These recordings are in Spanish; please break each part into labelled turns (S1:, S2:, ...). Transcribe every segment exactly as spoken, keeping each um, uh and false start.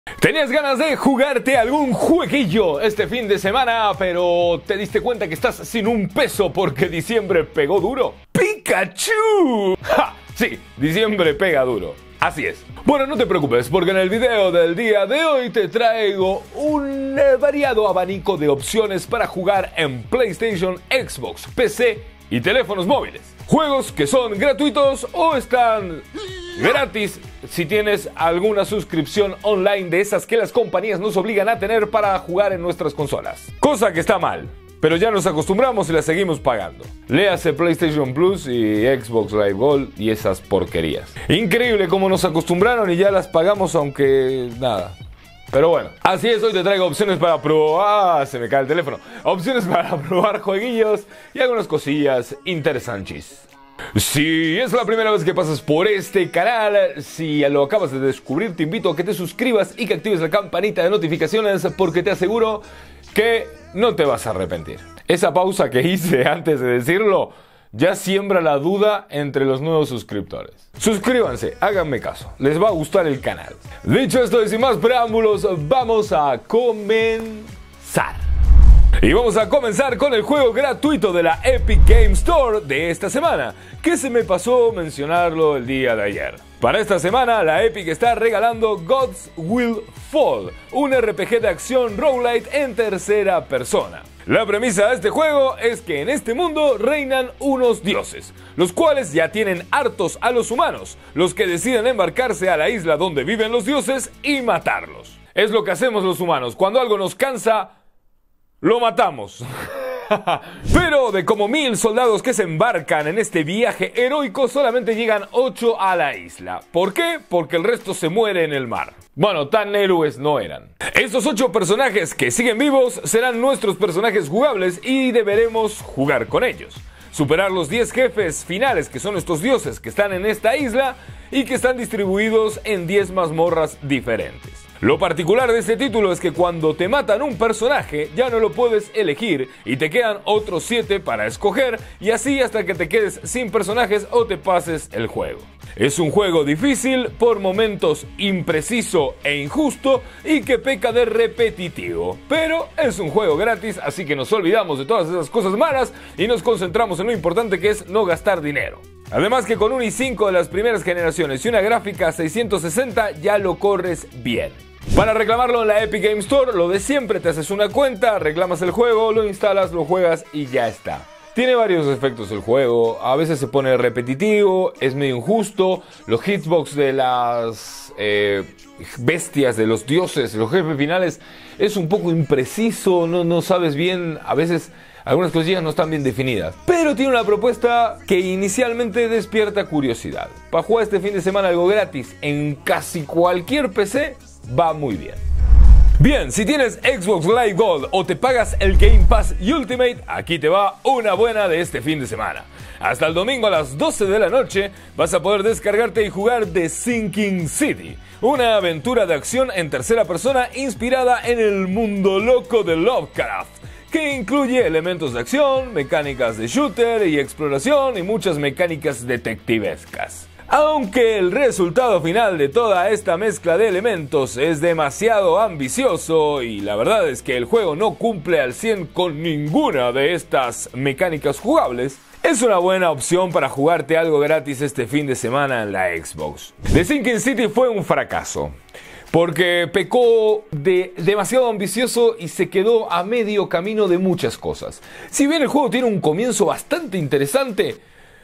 S1: ¿Tenías ganas de jugarte algún jueguillo este fin de semana, pero te diste cuenta que estás sin un peso porque diciembre pegó duro? ¡Pikachu! ¡Ja! Sí, diciembre pega duro. Así es. Bueno, no te preocupes, porque en el video del día de hoy te traigo un eh, variado abanico de opciones para jugar en PlayStation, Xbox, P C y teléfonos móviles. Juegos que son gratuitos o están gratis si tienes alguna suscripción online de esas que las compañías nos obligan a tener para jugar en nuestras consolas. Cosa que está mal, pero ya nos acostumbramos y la seguimos pagando. Léase PlayStation Plus y Xbox Live Gold y esas porquerías. Increíble cómo nos acostumbraron y ya las pagamos aunque nada. Pero bueno, así es, hoy te traigo opciones para probar... Ah, se me cae el teléfono. Opciones para probar jueguillos y algunas cosillas interesantes. Si es la primera vez que pasas por este canal, si lo acabas de descubrir, te invito a que te suscribas y que actives la campanita de notificaciones porque te aseguro que no te vas a arrepentir. Esa pausa que hice antes de decirlo ya siembra la duda entre los nuevos suscriptores. Suscríbanse, háganme caso, les va a gustar el canal. Dicho esto y sin más preámbulos, vamos a comenzar. Y vamos a comenzar con el juego gratuito de la Epic Game Store de esta semana, que se me pasó mencionarlo el día de ayer. Para esta semana, la Epic está regalando Gods Will Fall, un R P G de acción roguelite en tercera persona. La premisa de este juego es que en este mundo reinan unos dioses, los cuales ya tienen hartos a los humanos, los que deciden embarcarse a la isla donde viven los dioses y matarlos. Es lo que hacemos los humanos, cuando algo nos cansa, lo matamos. Pero de como mil soldados que se embarcan en este viaje heroico, solamente llegan ocho a la isla. ¿Por qué? Porque el resto se muere en el mar. Bueno, tan héroes no eran. Estos ocho personajes que siguen vivos serán nuestros personajes jugables y deberemos jugar con ellos. Superar los diez jefes finales que son estos dioses que están en esta isla y que están distribuidos en diez mazmorras diferentes. Lo particular de este título es que cuando te matan un personaje ya no lo puedes elegir y te quedan otros siete para escoger y así hasta que te quedes sin personajes o te pases el juego. Es un juego difícil, por momentos impreciso e injusto y que peca de repetitivo, pero es un juego gratis, así que nos olvidamos de todas esas cosas malas y nos concentramos en lo importante que es no gastar dinero. Además que con un i cinco de las primeras generaciones y una gráfica seiscientos sesenta ya lo corres bien. Para reclamarlo en la Epic Game Store, lo de siempre, te haces una cuenta, reclamas el juego, lo instalas, lo juegas y ya está. Tiene varios efectos el juego, a veces se pone repetitivo, es medio injusto, los hitbox de las eh, bestias, de los dioses, los jefes finales, es un poco impreciso, no, no sabes bien, a veces algunas cosillas no están bien definidas. Pero tiene una propuesta que inicialmente despierta curiosidad. Para jugar este fin de semana algo gratis en casi cualquier P C, va muy bien. Bien, si tienes Xbox Live Gold o te pagas el Game Pass Ultimate, aquí te va una buena de este fin de semana. Hasta el domingo a las doce de la noche vas a poder descargarte y jugar The Sinking City, una aventura de acción en tercera persona inspirada en el mundo loco de Lovecraft, que incluye elementos de acción, mecánicas de shooter y exploración y muchas mecánicas detectivescas. Aunque el resultado final de toda esta mezcla de elementos es demasiado ambicioso y la verdad es que el juego no cumple al cien con ninguna de estas mecánicas jugables, es una buena opción para jugarte algo gratis este fin de semana en la Xbox. The Sinking City fue un fracaso, porque pecó de demasiado ambicioso y se quedó a medio camino de muchas cosas. Si bien el juego tiene un comienzo bastante interesante,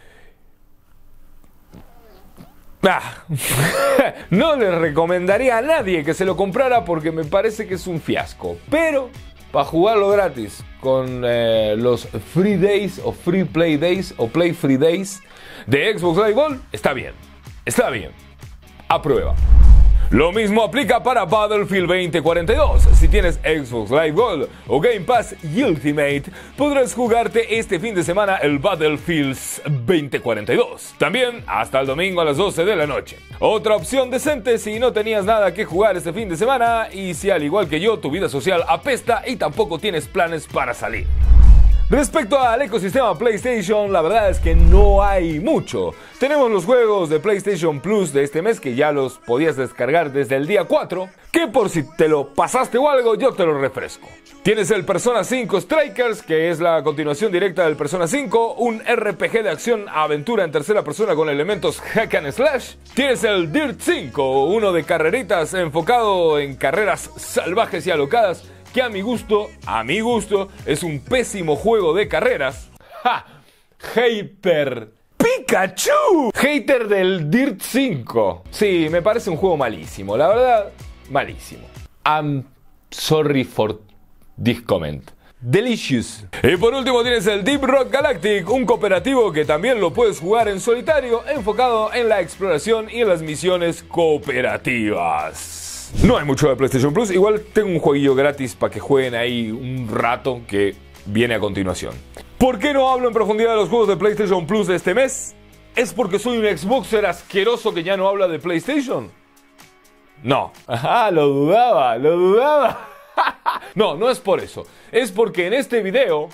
S1: Ah, no le recomendaría a nadie que se lo comprara porque me parece que es un fiasco. Pero para jugarlo gratis con eh, los Free Days o Free Play Days o Play Free Days de Xbox Live Gold, está bien, está bien, a prueba. Lo mismo aplica para Battlefield veinte cuarenta y dos. Si tienes Xbox Live Gold o Game Pass Ultimate, podrás jugarte este fin de semana el Battlefield veinte cuarenta y dos. También hasta el domingo a las doce de la noche. Otra opción decente si no tenías nada que jugar este fin de semana y si al igual que yo tu vida social apesta y tampoco tienes planes para salir. Respecto al ecosistema PlayStation, la verdad es que no hay mucho. Tenemos los juegos de PlayStation Plus de este mes que ya los podías descargar desde el día cuatro, que por si te lo pasaste o algo, yo te lo refresco. Tienes el Persona cinco Strikers, que es la continuación directa del Persona cinco, un R P G de acción-aventura en tercera persona con elementos hack and slash. Tienes el Dirt cinco, uno de carreritas enfocado en carreras salvajes y alocadas, que a mi gusto, a mi gusto, es un pésimo juego de carreras. ¡Ja! ¡Hater! ¡Pikachu! Hater del Dirt cinco. Sí, me parece un juego malísimo, la verdad, malísimo. I'm sorry for this comment. Delicious. Y por último tienes el Deep Rock Galactic, un cooperativo que también lo puedes jugar en solitario, enfocado en la exploración y en las misiones cooperativas. No hay mucho de PlayStation Plus, igual tengo un jueguillo gratis para que jueguen ahí un rato que viene a continuación. ¿Por qué no hablo en profundidad de los juegos de PlayStation Plus de este mes? ¿Es porque soy un Xboxer asqueroso que ya no habla de PlayStation? No. Ajá, lo dudaba, lo dudaba. No, no es por eso. Es porque en este video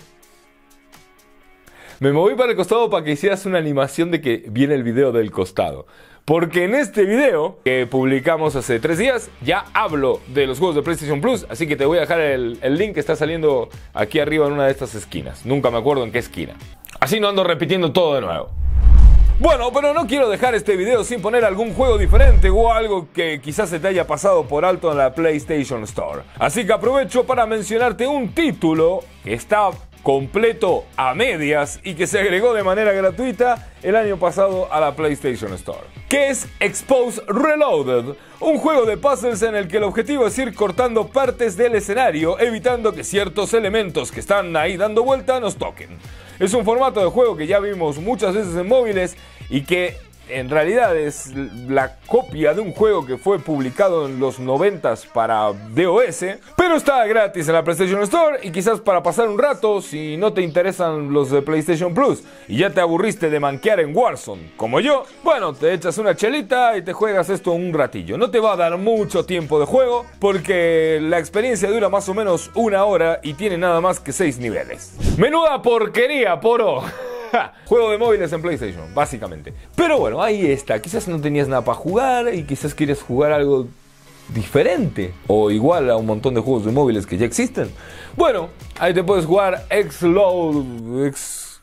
S1: me moví para el costado para que hicieras una animación de que viene el video del costado. Porque en este video que publicamos hace tres días ya hablo de los juegos de PlayStation Plus, así que te voy a dejar el, el link que está saliendo aquí arriba en una de estas esquinas. Nunca me acuerdo en qué esquina. Así no ando repitiendo todo de nuevo. Bueno, pero no quiero dejar este video sin poner algún juego diferente o algo que quizás se te haya pasado por alto en la PlayStation Store. Así que aprovecho para mencionarte un título que está completo a medias y que se agregó de manera gratuita el año pasado a la PlayStation Store, que es Expose Reloaded, un juego de puzzles en el que el objetivo es ir cortando partes del escenario, evitando que ciertos elementos que están ahí dando vuelta nos toquen. Es un formato de juego que ya vimos muchas veces en móviles y que en realidad es la copia de un juego que fue publicado en los noventas para DOS, pero está gratis en la PlayStation Store y quizás para pasar un rato si no te interesan los de PlayStation Plus y ya te aburriste de manquear en Warzone, como yo, bueno, te echas una chelita y te juegas esto un ratillo. No te va a dar mucho tiempo de juego porque la experiencia dura más o menos una hora y tiene nada más que seis niveles. Menuda porquería, poro. Juego de móviles en PlayStation, básicamente. Pero bueno, ahí está. Quizás no tenías nada para jugar y quizás quieres jugar algo diferente o igual a un montón de juegos de móviles que ya existen. Bueno, ahí te puedes jugar Xload, X,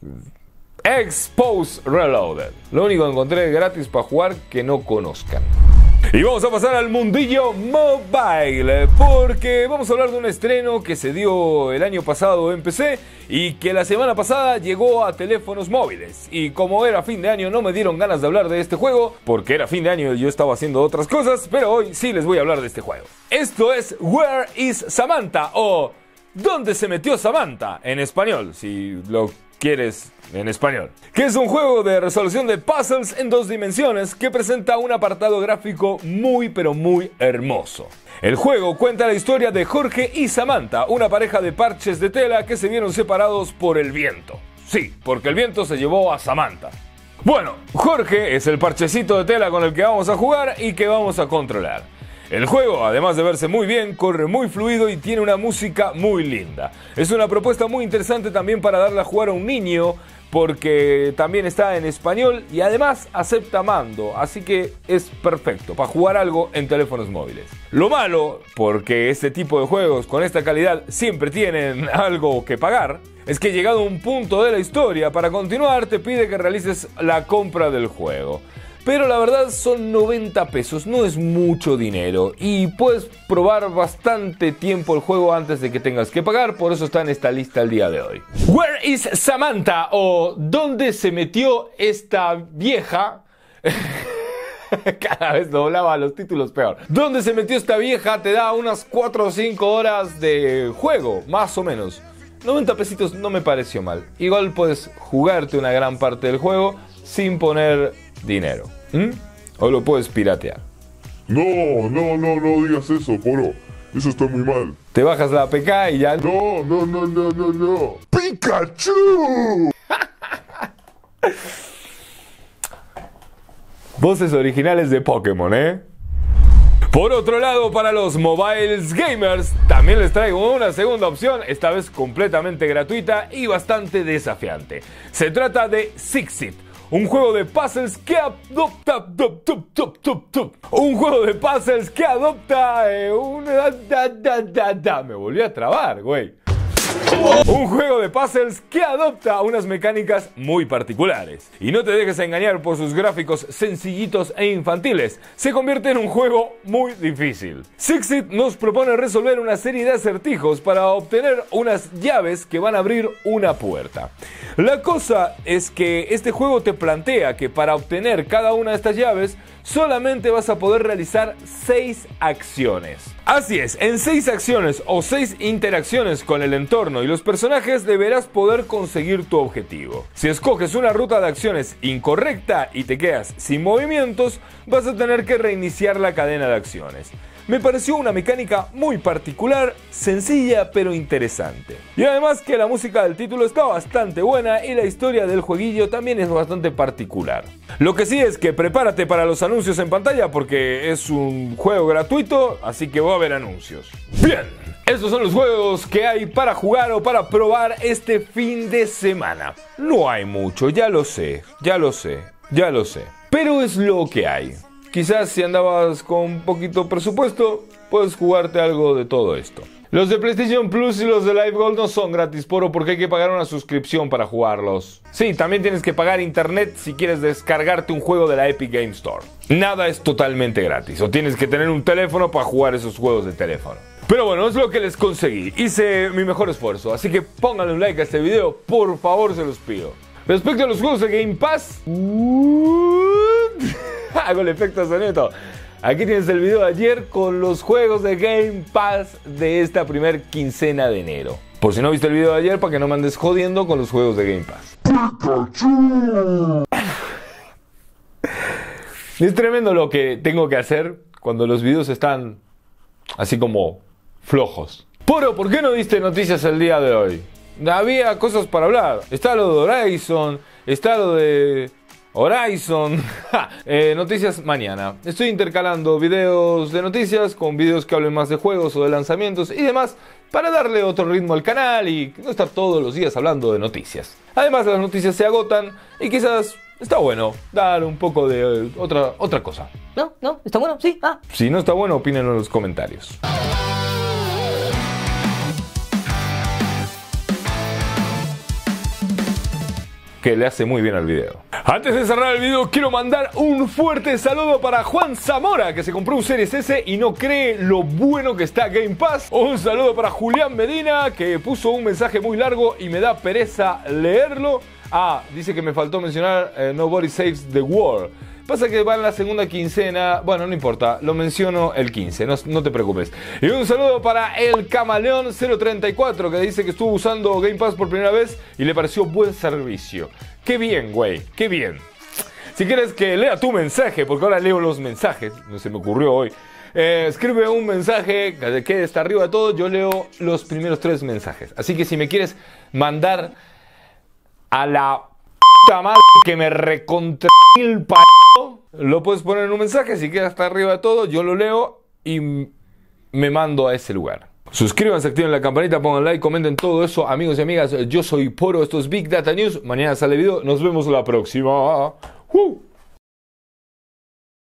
S1: Expose Reloaded. Lo único que encontré gratis para jugar que no conozcan. Y vamos a pasar al mundillo mobile, porque vamos a hablar de un estreno que se dio el año pasado en P C y que la semana pasada llegó a teléfonos móviles. Y como era fin de año no me dieron ganas de hablar de este juego, porque era fin de año y yo estaba haciendo otras cosas, pero hoy sí les voy a hablar de este juego. Esto es Where is Samantha? O ¿Dónde se metió Samantha? En español, si lo quieres en español, que es un juego de resolución de puzzles en dos dimensiones que presenta un apartado gráfico muy pero muy hermoso. El juego cuenta la historia de Jorge y Samantha, una pareja de parches de tela que se vieron separados por el viento. Sí, porque el viento se llevó a Samantha. Bueno, Jorge es el parchecito de tela con el que vamos a jugar y que vamos a controlar. El juego, además de verse muy bien, corre muy fluido y tiene una música muy linda. Es una propuesta muy interesante también para darle a jugar a un niño, porque también está en español y además acepta mando, así que es perfecto para jugar algo en teléfonos móviles. Lo malo, porque este tipo de juegos con esta calidad siempre tienen algo que pagar, es que llegado a un punto de la historia, para continuar te pide que realices la compra del juego. Pero la verdad son noventa pesos, no es mucho dinero y puedes probar bastante tiempo el juego antes de que tengas que pagar, por eso está en esta lista el día de hoy. Where is Samantha? O ¿dónde se metió esta vieja? Cada vez doblaba los títulos peor. ¿Dónde se metió esta vieja? Te da unas cuatro o cinco horas de juego, más o menos. noventa pesitos no me pareció mal. Igual puedes jugarte una gran parte del juego sin poner dinero. ¿Mm? O lo puedes piratear.
S2: No, no, no, no digas eso, poro. Eso está muy mal.
S1: Te bajas la A P K y ya...
S2: No, no, no, no, no, no. ¡Pikachu!
S1: Voces originales de Pokémon, ¿eh? Por otro lado, para los mobiles gamers, también les traigo una segunda opción, esta vez completamente gratuita y bastante desafiante. Se trata de Sixit, un juego de puzzles que adopta... Un juego de puzzles que adopta... Eh, una, da, da, da, da. Me volví a trabar, güey. Un juego de puzzles que adopta unas mecánicas muy particulares. Y no te dejes engañar por sus gráficos sencillitos e infantiles. Se convierte en un juego muy difícil. Sixit nos propone resolver una serie de acertijos para obtener unas llaves que van a abrir una puerta. La cosa es que este juego te plantea que para obtener cada una de estas llaves solamente vas a poder realizar seis acciones. Así es, en seis acciones o seis interacciones con el entorno y los personajes deberás poder conseguir tu objetivo. Si escoges una ruta de acciones incorrecta y te quedas sin movimientos, vas a tener que reiniciar la cadena de acciones. Me pareció una mecánica muy particular, sencilla pero interesante. Y además que la música del título está bastante buena y la historia del jueguillo también es bastante particular. Lo que sí es que prepárate para los anuncios en pantalla porque es un juego gratuito, así que va a haber anuncios. Bien, estos son los juegos que hay para jugar o para probar este fin de semana. No hay mucho, ya lo sé, ya lo sé, ya lo sé. Pero es lo que hay. Quizás si andabas con poquito presupuesto, puedes jugarte algo de todo esto. Los de PlayStation Plus y los de Live Gold no son gratis, poro, porque hay que pagar una suscripción para jugarlos. Sí, también tienes que pagar internet si quieres descargarte un juego de la Epic Game Store. Nada es totalmente gratis, o tienes que tener un teléfono para jugar esos juegos de teléfono. Pero bueno, es lo que les conseguí. Hice mi mejor esfuerzo, así que pónganle un like a este video, por favor, se los pido. Respecto a los juegos de Game Pass... Hago el efecto sonido. Aquí tienes el video de ayer con los juegos de Game Pass de esta primer quincena de enero. Por si no viste el video de ayer, para que no me andes jodiendo con los juegos de Game Pass. Es tremendo lo que tengo que hacer cuando los videos están así como flojos. Poro, ¿por qué no diste noticias el día de hoy? Había cosas para hablar. Está lo de Horizon, está lo de... Horizon. eh, noticias mañana. Estoy intercalando videos de noticias con videos que hablen más de juegos o de lanzamientos y demás para darle otro ritmo al canal y no estar todos los días hablando de noticias. Además, las noticias se agotan y quizás está bueno dar un poco de eh, otra, otra cosa.
S3: No, no, está bueno, sí, ah.
S1: Si no está bueno, opinen en los comentarios. Que le hace muy bien al video. Antes de cerrar el video, quiero mandar un fuerte saludo para Juan Zamora, que se compró un Series S y no cree lo bueno que está Game Pass. Un saludo para Julián Medina, que puso un mensaje muy largo y me da pereza leerlo. Ah, dice que me faltó mencionar eh, Nobody Saves the World. Pasa que va en la segunda quincena. Bueno, no importa, lo menciono el quince, no, no te preocupes. Y un saludo para el Camaleón cero treinta y cuatro, que dice que estuvo usando Game Pass por primera vez y le pareció buen servicio. Qué bien, güey, qué bien. Si quieres que lea tu mensaje, porque ahora leo los mensajes, no se me ocurrió hoy. Eh, escribe un mensaje que quede hasta arriba de todo, yo leo los primeros tres mensajes. Así que si me quieres mandar a la puta madre que me recontra el p***, lo puedes poner en un mensaje, si queda hasta arriba de todo, yo lo leo y me mando a ese lugar. Suscríbanse, activen la campanita, pongan like, comenten todo eso, amigos y amigas. Yo soy Poro, esto es Big Data News. Mañana sale video, nos vemos la próxima. ¡Uh!